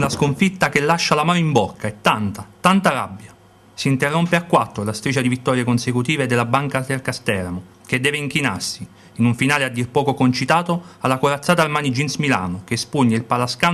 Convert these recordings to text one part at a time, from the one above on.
sconfitta che lascia l'amaro in bocca e tanta rabbia. Si interrompe a 4 la striscia di vittorie consecutive della Banca Tercasteramo, che deve inchinarsi, in un finale a dir poco concitato, alla corazzata Armani Jeans Milano, che espugna il Palascan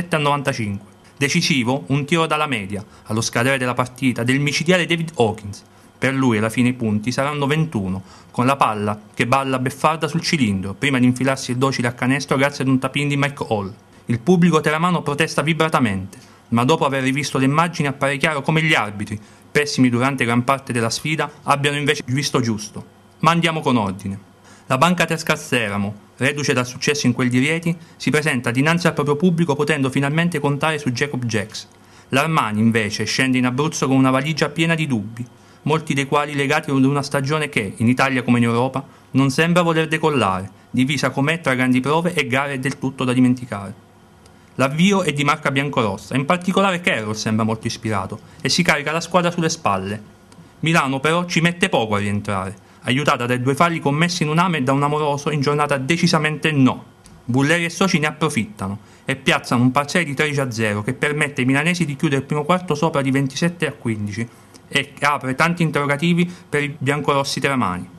97-95. Decisivo un tiro dalla media, allo scadere della partita, del micidiale David Hawkins. Per lui alla fine i punti saranno 21, con la palla che balla beffarda sul cilindro, prima di infilarsi il docile a canestro grazie ad un tap-in di Mike Hall. Il pubblico teramano protesta vibratamente, ma dopo aver rivisto le immagini appare chiaro come gli arbitri, pessimi durante gran parte della sfida, abbiano invece visto giusto. Ma andiamo con ordine. La Banca Tercasteramo, reduce dal successo in quel di Rieti, si presenta dinanzi al proprio pubblico potendo finalmente contare su Jacob Jacks. L'Armani invece scende in Abruzzo con una valigia piena di dubbi, molti dei quali legati ad una stagione che, in Italia come in Europa, non sembra voler decollare, divisa com'è tra grandi prove e gare del tutto da dimenticare. L'avvio è di marca biancorossa, in particolare Carroll sembra molto ispirato e si carica la squadra sulle spalle. Milano però ci mette poco a rientrare, aiutata dai 2 falli commessi in un AME e da un Amoroso in giornata decisamente no. Bulleri e soci ne approfittano e piazzano un parziale di 13-0 che permette ai milanesi di chiudere il primo quarto sopra di 27-15 e apre tanti interrogativi per i biancorossi teramani.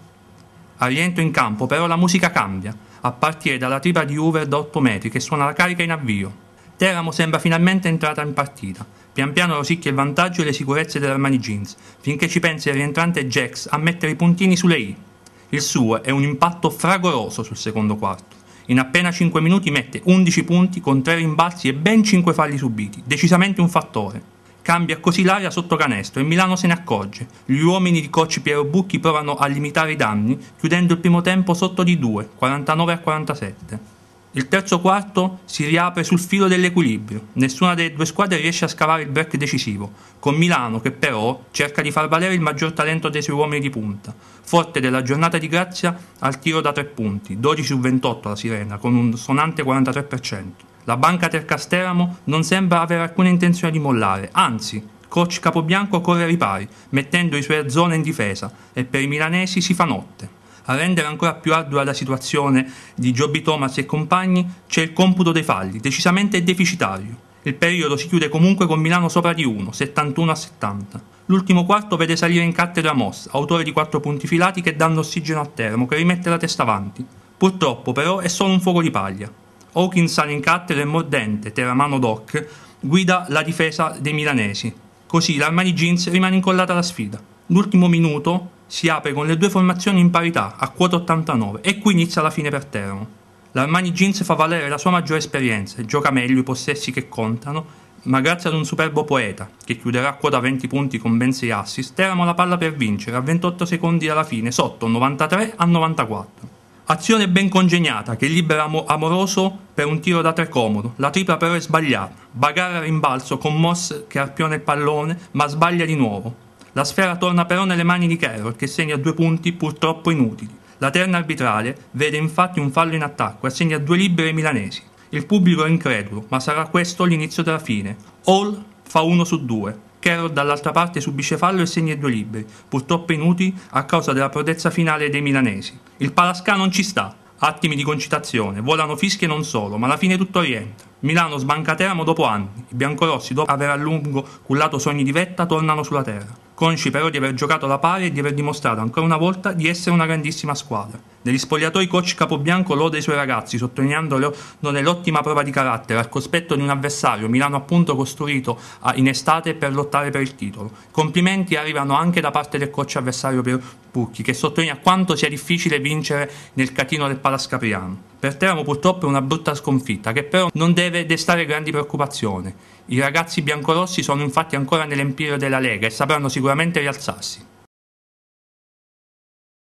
Al rientro in campo però la musica cambia, a partire dalla tripla di Hoover da 8 metri che suona la carica in avvio. Teramo sembra finalmente entrata in partita. Pian piano rosicchia il vantaggio e le sicurezze dell'Armani Jeans, finché ci pensa il rientrante Jacks a mettere i puntini sulle I. Il suo è un impatto fragoroso sul secondo quarto. In appena 5 minuti mette 11 punti con 3 rimbalzi e ben 5 falli subiti, decisamente un fattore. Cambia così l'aria sotto canestro e Milano se ne accorge. Gli uomini di coach Piero Bucchi provano a limitare i danni, chiudendo il primo tempo sotto di 2, 49-47. Il terzo quarto si riapre sul filo dell'equilibrio. Nessuna delle 2 squadre riesce a scavare il break decisivo, con Milano che però cerca di far valere il maggior talento dei suoi uomini di punta, forte della giornata di grazia al tiro da 3 punti, 12 su 28 la Sirena, con un sonante 43%. La Banca Tercasteramo non sembra avere alcuna intenzione di mollare, anzi, coach Capobianco corre ai ripari, mettendo i suoi a zona in difesa, e per i milanesi si fa notte. A rendere ancora più ardua la situazione di Joby Thomas e compagni c'è il computo dei falli, decisamente deficitario. Il periodo si chiude comunque con Milano sopra di 1, 71-70. L'ultimo quarto vede salire in cattedra Moss, autore di 4 punti filati che danno ossigeno a Teramo, che rimette la testa avanti. Purtroppo però è solo un fuoco di paglia. Hawkins sale in cattedra e mordente, teramano Doc, guida la difesa dei milanesi. Così l'Armani Jeans rimane incollata alla sfida. L'ultimo minuto si apre con le 2 formazioni in parità, a quota 89, e qui inizia la fine per Teramo. L'Armani Jeans fa valere la sua maggiore esperienza e gioca meglio i possessi che contano, ma grazie ad un superbo Poeta, che chiuderà a quota 20 punti con ben 6 assist, Teramo ha la palla per vincere a 28 secondi alla fine, sotto 93-94. Azione ben congegnata che libera Amoroso per un tiro da 3 comodo, la tripla però è sbagliata, bagarre a rimbalzo con Moss che arpiona il pallone ma sbaglia di nuovo. La sfera torna però nelle mani di Carroll che segna 2 punti purtroppo inutili. La terna arbitrale vede infatti un fallo in attacco e assegna 2 libere ai milanesi. Il pubblico è incredulo, ma sarà questo l'inizio della fine. Hall fa 1 su 2. Carroll dall'altra parte subisce fallo e segna 2 liberi, purtroppo inutili a causa della prodezza finale dei milanesi. Il Palasca non ci sta. Attimi di concitazione, volano fischi e non solo, ma alla fine tutto rientra. Milano sbanca Teramo dopo anni. I biancorossi, dopo aver a lungo cullato sogni di vetta, tornano sulla terra. Consci però di aver giocato alla pari e di aver dimostrato ancora una volta di essere una grandissima squadra. Negli spogliatoi coach Capobianco loda i suoi ragazzi, sottolineandolo nell'ottima prova di carattere al cospetto di un avversario, Milano appunto costruito in estate per lottare per il titolo. Complimenti arrivano anche da parte del coach avversario Piero Bucchi, che sottolinea quanto sia difficile vincere nel catino del Palascapriano. Per Teramo purtroppo è una brutta sconfitta, che però non deve destare grandi preoccupazioni. I ragazzi biancorossi sono infatti ancora nell'empiro della Lega e sapranno sicuramente rialzarsi.